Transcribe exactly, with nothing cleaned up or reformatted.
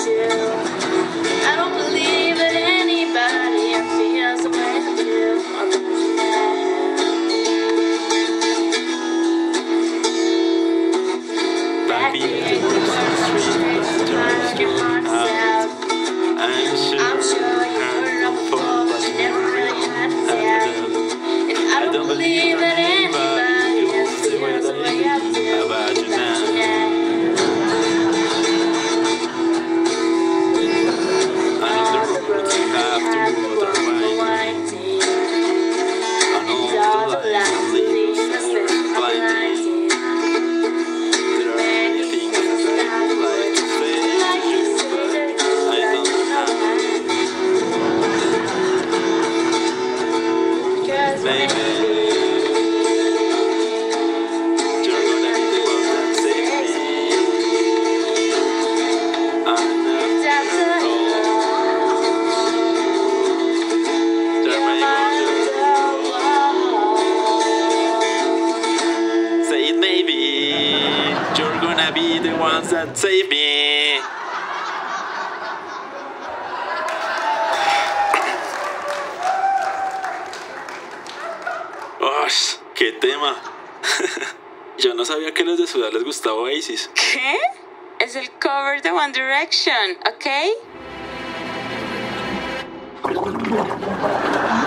I don't believe that anybody feels the way I do about you. Back in the street, turn your heart out. I'm sure you heard of before, but you never really had to say. And I don't believe that anybody feels the way I feel about you now. That save me. ¡Ush! ¡Qué tema! Yo no sabía que a los de Sudar les gustaba Oasis. ¿Qué? Es el cover de One Direction, ¿ok?